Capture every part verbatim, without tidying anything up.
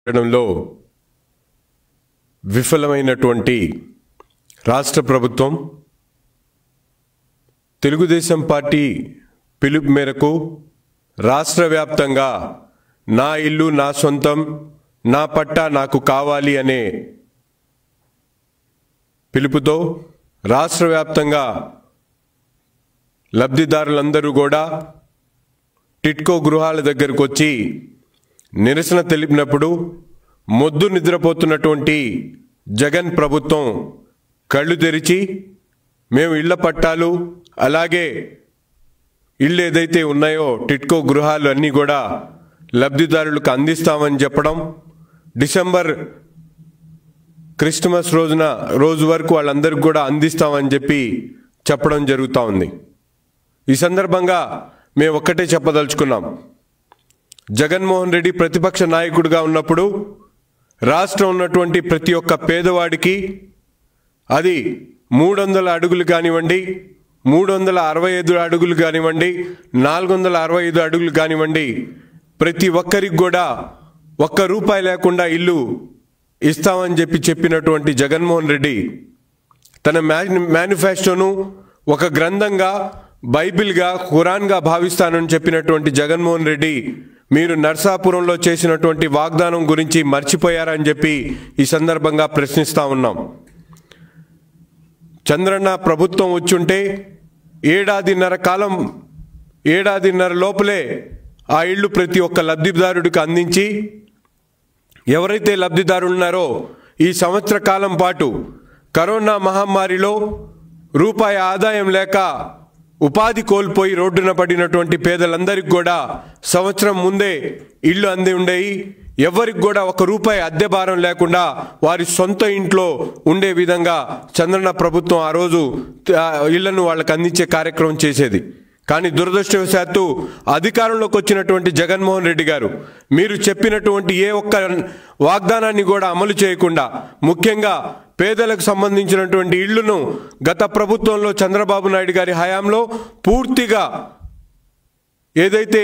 లో విఫలమైనటువంటి రాష్ట్ర ప్రభుత్వం తెలుగుదేశం పార్టీ పిలుపు మేరకు రాష్ట్ర వ్యాప్తంగా నా ఇల్లు నా సొంతం నా పట్టా నాకు కావాలి అనే పిలుపుతో రాష్ట్ర వ్యాప్తంగా లబ్ధిదారులందరూ కూడా టిట్కో గృహాల దగ్గరకు వచ్చి నిరసన తెలిపినప్పుడు మొద్దు నిద్రపోతున్నటువంటి జగన్ ప్రభుత్వం కళ్ళు తెరిచి మేము ఇళ్ల పట్టాలు అలాగే ఇళ్ళు ఏదైతే ఉన్నాయో టిట్కో గృహాలు అన్నీ కూడా లబ్ధిదారులకు అందిస్తామని చెప్పడం, డిసెంబర్ క్రిస్మస్ రోజున రోజు వరకు వాళ్ళందరికీ కూడా అందిస్తామని చెప్పి చెప్పడం జరుగుతూ ఉంది. ఈ సందర్భంగా మేము ఒక్కటే చెప్పదలుచుకున్నాం. జగన్మోహన్ రెడ్డి ప్రతిపక్ష నాయకుడిగా ఉన్నప్పుడు రాష్ట్రం ఉన్నటువంటి ప్రతి ఒక్క పేదవాడికి అది మూడు వందల అడుగులు కానివ్వండి, మూడు వందల అరవై ఐదు అడుగులు కానివ్వండి, నాలుగు వందల అరవై ఐదు అడుగులు కానివ్వండి, ప్రతి ఒక్కరికి కూడా ఒక్క రూపాయి లేకుండా ఇల్లు ఇస్తామని చెప్పి చెప్పినటువంటి జగన్మోహన్ రెడ్డి తన మేనిఫెస్టోను ఒక గ్రంథంగా బైబిల్గా ఖురాన్గా భావిస్తానని చెప్పినటువంటి జగన్మోహన్ రెడ్డి మీరు నర్సాపురంలో చేసినటువంటి వాగ్దానం గురించి మర్చిపోయారని చెప్పి ఈ సందర్భంగా ప్రశ్నిస్తూ ఉన్నాం. చంద్రన్న ప్రభుత్వం వచ్చుంటే ఏడాదిన్నర కాలం ఏడాదిన్నర లోపలే ఆ ఇళ్ళు ప్రతి ఒక్క లబ్ధిదారుడికి అందించి ఎవరైతే లబ్ధిదారులు ఉన్నారో ఈ సంవత్సర కాలం పాటు కరోనా మహమ్మారిలో రూపాయి ఆదాయం లేక ఉపాధి కోల్పోయి రోడ్డున పడినటువంటి పేదలందరికీ కూడా సంవత్సరం ముందే ఇళ్ళు అంది ఉండేవి. ఎవరికి కూడా ఒక రూపాయి అద్దె భారం లేకుండా వారి సొంత ఇంట్లో ఉండే విధంగా చంద్రన్న ప్రభుత్వం ఆ రోజు ఇళ్లను వాళ్ళకి అందించే కార్యక్రమం చేసేది. కానీ దురదృష్టవశాత్తు అధికారంలోకి వచ్చినటువంటి జగన్మోహన్ రెడ్డి గారు మీరు చెప్పినటువంటి ఏ ఒక్క వాగ్దానాన్ని కూడా అమలు చేయకుండా, ముఖ్యంగా పేదలకు సంబంధించినటువంటి ఇళ్లను గత ప్రభుత్వంలో చంద్రబాబు నాయుడు గారి హయాంలో పూర్తిగా ఏదైతే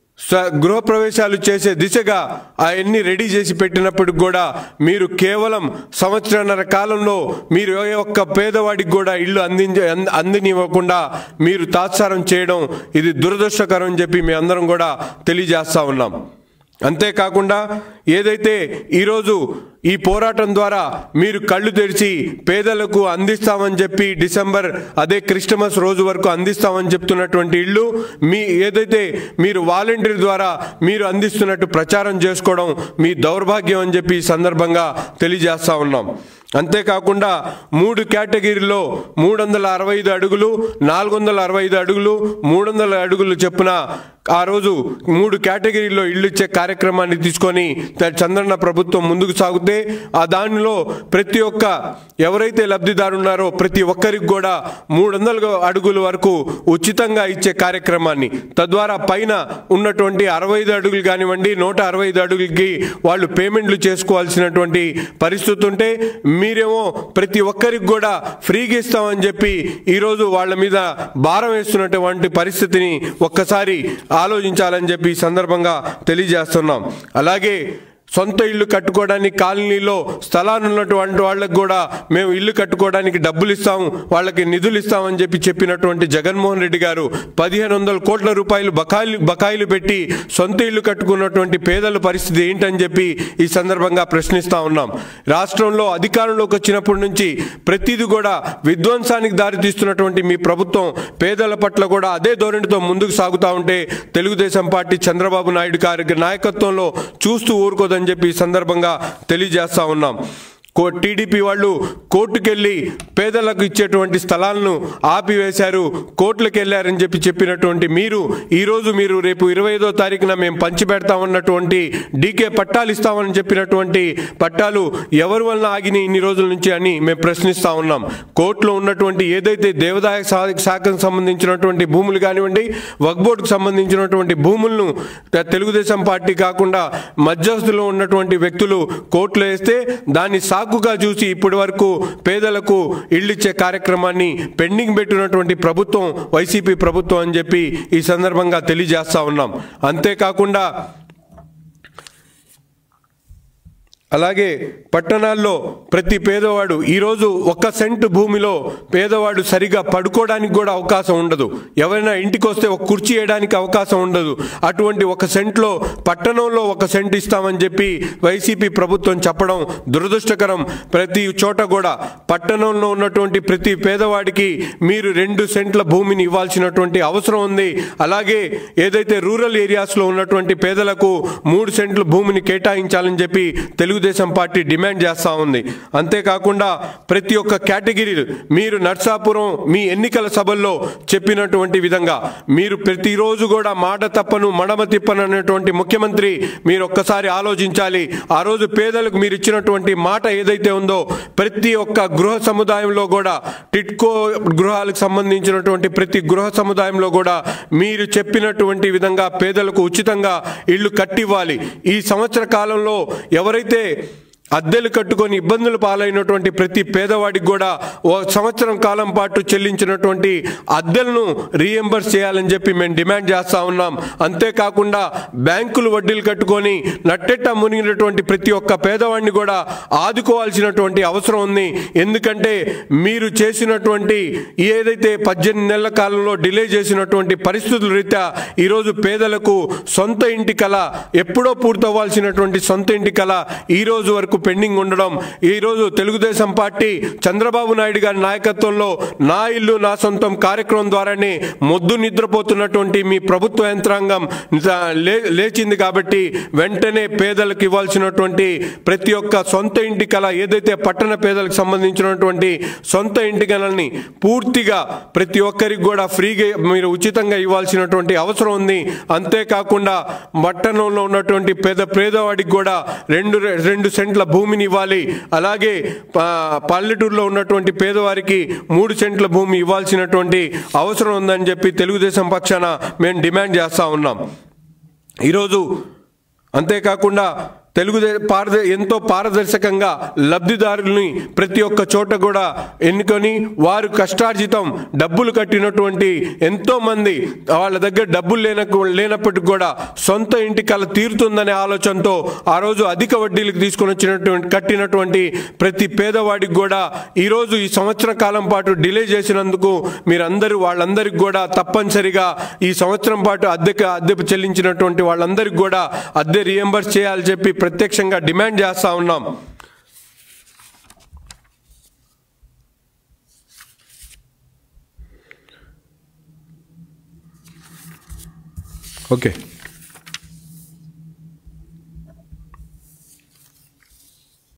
గృహప్రవేశాలు చేసే దిశగా అవన్నీ రెడీ చేసి పెట్టినప్పటికి కూడా మీరు కేవలం సంవత్సరాన్నర కాలంలో మీరు ఏ ఒక్క పేదవాడికి కూడా ఇల్లు అందించ అందినివ్వకుండా మీరు తాత్సారం చేయడం ఇది దురదృష్టకరం అని చెప్పి మేము అందరం కూడా తెలియజేస్తూ ఉన్నాం. అంతేకాకుండా ఏదైతే ఈరోజు ఈ పోరాటం ద్వారా మీరు కళ్ళు తెరిచి పేదలకు అందిస్తామని చెప్పి డిసెంబర్ అదే క్రిస్మస్ రోజు వరకు అందిస్తామని చెప్తున్నటువంటి ఇళ్ళు మీ ఏదైతే మీరు వాలంటీర్ ద్వారా మీరు అందిస్తున్నట్టు ప్రచారం చేసుకోవడం మీ దౌర్భాగ్యం అని చెప్పి ఈ సందర్భంగా తెలియజేస్తూ ఉన్నాం. అంతేకాకుండా మూడు కేటగిరీల్లో మూడు వందల అరవై ఐదు అడుగులు నాలుగు వందల అరవై ఐదు అడుగులు మూడు వందల అడుగులు చెప్పున ఆ రోజు మూడు కేటగిరీల్లో ఇళ్ళు ఇచ్చే కార్యక్రమాన్ని తీసుకొని చంద్రన్న ప్రభుత్వం ముందుకు సాగితే ఆ దానిలో ప్రతి ఒక్క ఎవరైతే లబ్ధిదారు ఉన్నారో ప్రతి ఒక్కరికి కూడా మూడు వందల అడుగుల వరకు ఉచితంగా ఇచ్చే కార్యక్రమాన్ని, తద్వారా పైన ఉన్నటువంటి అరవై ఐదు అడుగులు కానివ్వండి నూట అరవై ఐదు అడుగులకి వాళ్ళు పేమెంట్లు చేసుకోవాల్సినటువంటి పరిస్థితి ఉంటే మీరేమో ప్రతి ఒక్కరికి కూడా ఫ్రీగా ఇస్తామని చెప్పి ఈరోజు వాళ్ళ మీద భారం వేస్తున్నటువంటి పరిస్థితిని ఒక్కసారి ఆలోచించాలని చెప్పి ఈ సందర్భంగా తెలియజేస్తున్నాం. అలాగే సొంత ఇల్లు కట్టుకోవడానికి కాలనీలో స్థలాలు ఉన్నటువంటి వాళ్ళకు కూడా మేము ఇల్లు కట్టుకోవడానికి డబ్బులు ఇస్తాము, వాళ్ళకి నిధులు ఇస్తామని చెప్పి చెప్పినటువంటి జగన్మోహన్ రెడ్డి గారు పదిహేను వందల కోట్ల రూపాయలు బకాయిలు బకాయిలు పెట్టి సొంత ఇల్లు కట్టుకున్నటువంటి పేదల పరిస్థితి ఏంటని చెప్పి ఈ సందర్భంగా ప్రశ్నిస్తూ ఉన్నాం. రాష్ట్రంలో అధికారంలోకి వచ్చినప్పటి నుంచి ప్రతిదీ కూడా విధ్వంసానికి దారితీస్తున్నటువంటి మీ ప్రభుత్వం పేదల పట్ల కూడా అదే ధోరణితో ముందుకు సాగుతూ ఉంటే తెలుగుదేశం పార్టీ చంద్రబాబు నాయుడు గారి నాయకత్వంలో చూస్తూ ఊరుకోదని అని చెప్పి ఈ సందర్భంగా తెలియజేస్తా ఉన్నాం. టీడీపీ వాళ్ళు కోర్టుకెళ్ళి పేదలకు ఇచ్చేటువంటి స్థలాలను ఆపివేశారు, కోర్టులకు వెళ్ళారని చెప్పి చెప్పినటువంటి మీరు ఈరోజు మీరు రేపు ఇరవై ఐదో తారీఖున మేము పంచిపెడతామన్నటువంటి డీకే పట్టాలు ఇస్తామని చెప్పినటువంటి పట్టాలు ఎవరి వలన ఆగినాయి ఇన్ని రోజుల నుంచి అని మేము ప్రశ్నిస్తూ ఉన్నాం. కోర్టులో ఉన్నటువంటి ఏదైతే దేవాదాయ శాఖకు సంబంధించినటువంటి భూములు కానివ్వండి, వక్ఫ్ బోర్డుకు సంబంధించినటువంటి భూములను తెలుగుదేశం పార్టీ కాకుండా మధ్యస్థులో ఉన్నటువంటి వ్యక్తులు కోర్టులో వేస్తే దాన్ని సాకుగా చూసి ఇప్పటి వరకు పేదలకు ఇళ్ళిచ్చే కార్యక్రమాన్ని పెండింగ్ పెట్టినటువంటి ప్రభుత్వం వైసీపీ ప్రభుత్వం అని చెప్పి ఈ సందర్భంగా తెలియజేస్తా ఉన్నాం. అంతేకాకుండా అలాగే పట్టణాల్లో ప్రతి పేదవాడు ఈరోజు ఒక్క సెంటు భూమిలో పేదవాడు సరిగా పడుకోవడానికి కూడా అవకాశం ఉండదు. ఎవరైనా ఇంటికి వస్తే ఒక కుర్చీ వేయడానికి అవకాశం ఉండదు. అటువంటి ఒక సెంట్లో పట్టణంలో ఒక సెంట్ ఇస్తామని చెప్పి వైసీపీ ప్రభుత్వం చెప్పడం దురదృష్టకరం. ప్రతి చోట కూడా పట్టణంలో ఉన్నటువంటి ప్రతి పేదవాడికి మీరు రెండు సెంట్ల భూమిని ఇవ్వాల్సినటువంటి అవసరం ఉంది. అలాగే ఏదైతే రూరల్ ఏరియాస్లో ఉన్నటువంటి పేదలకు మూడు సెంట్ల భూమిని కేటాయించాలని చెప్పి తెలుగు తెలుగుదేశం పార్టీ డిమాండ్ చేస్తూ ఉంది. అంతేకాకుండా ప్రతి ఒక్క కేటగిరీ మీరు నర్సాపురం మీ ఎన్నికల సభల్లో చెప్పినటువంటి విధంగా మీరు ప్రతిరోజు కూడా మాట తప్పను మడమ తిప్పను అనేటువంటి ముఖ్యమంత్రి మీరు ఒక్కసారి ఆలోచించాలి. ఆ రోజు పేదలకు మీరు ఇచ్చినటువంటి మాట ఏదైతే ఉందో ప్రతి ఒక్క గృహ సముదాయంలో కూడా టిట్కో గృహాలకు సంబంధించినటువంటి ప్రతి గృహ సముదాయంలో కూడా మీరు చెప్పినటువంటి విధంగా పేదలకు ఉచితంగా ఇళ్లు కట్టివ్వాలి. ఈ సంవత్సర కాలంలో ఎవరైతే అద్దెలు కట్టుకొని ఇబ్బందులు పాలైనటువంటి ప్రతి పేదవాడికి కూడా ఓ సంవత్సరం కాలం పాటు చెల్లించినటువంటి అద్దెలను రీఎంబర్స్ చేయాలని చెప్పి మేము డిమాండ్ చేస్తూ ఉన్నాం. అంతేకాకుండా బ్యాంకులు వడ్డీలు కట్టుకొని నట్టెట్ట మునిగినటువంటి ప్రతి ఒక్క పేదవాడిని కూడా ఆదుకోవాల్సినటువంటి అవసరం ఉంది. ఎందుకంటే మీరు చేసినటువంటి ఏదైతే పద్దెనిమిది నెలల కాలంలో డిలే చేసినటువంటి పరిస్థితుల రీత్యా ఈరోజు పేదలకు సొంత ఇంటి కళ ఎప్పుడో పూర్తవ్వాల్సినటువంటి సొంత ఇంటి కళ ఈరోజు వరకు పెండింగ్ ఉండడం. ఈరోజు తెలుగుదేశం పార్టీ చంద్రబాబు నాయుడు గారి నాయకత్వంలో నా ఇల్లు నా సొంతం కార్యక్రమం ద్వారానే మొద్దు నిద్రపోతున్నటువంటి మీ ప్రభుత్వ యంత్రాంగం లేచింది. కాబట్టి వెంటనే పేదలకు ఇవ్వాల్సినటువంటి ప్రతి ఒక్క సొంత ఇంటి కళ ఏదైతే పట్టణ పేదలకు సంబంధించినటువంటి సొంత ఇంటి కళని పూర్తిగా ప్రతి ఒక్కరికి కూడా ఫ్రీగా మీరు ఉచితంగా ఇవ్వాల్సినటువంటి అవసరం ఉంది. అంతేకాకుండా పట్టణంలో ఉన్నటువంటి పేద పేదవాడికి కూడా రెండు రెండు సెంట్ల భూమిని ఇవ్వాలి. అలాగే పల్లెటూరులో ఉన్నటువంటి పేదవారికి మూడు సెంట్ల భూమి ఇవ్వాల్సినటువంటి అవసరం ఉందని చెప్పి తెలుగుదేశం పక్షాన మేము డిమాండ్ చేస్తూ ఉన్నాం ఈరోజు. అంతేకాకుండా తెలుగుదే పారద ఎంతో పారదర్శకంగా లబ్ధిదారుల్ని ప్రతి ఒక్క చోట కూడా ఎన్నుకొని వారు కష్టార్జితం డబ్బులు కట్టినటువంటి ఎంతోమంది వాళ్ళ దగ్గర డబ్బులు లేన లేనప్పటికి కూడా సొంత ఇంటి కళ తీరుతుందనే ఆలోచనతో ఆ రోజు అధిక వడ్డీలకు తీసుకొని వచ్చినటువంటి కట్టినటువంటి ప్రతి పేదవాడికి కూడా ఈరోజు ఈ సంవత్సర కాలం పాటు డిలే చేసినందుకు మీరందరూ వాళ్ళందరికీ కూడా తప్పనిసరిగా ఈ సంవత్సరం పాటు అద్దెకు అద్దె చెల్లించినటువంటి వాళ్ళందరికీ కూడా అద్దె రీఎంబర్స్ చేయాలని చెప్పి ప్రత్యక్షంగా డిమాండ్ చేస్తా ఉన్నాం. ఓకే.